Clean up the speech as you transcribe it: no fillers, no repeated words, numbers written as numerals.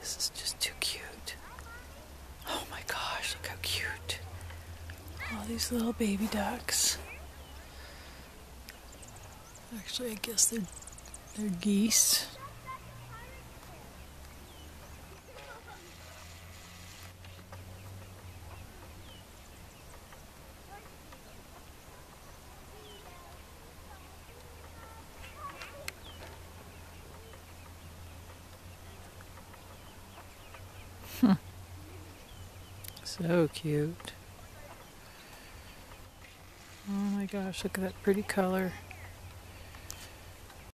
This is just too cute. Oh my gosh, look how cute. All these little baby ducks. Actually, I guess they're geese. So cute. Oh my gosh, look at that pretty color.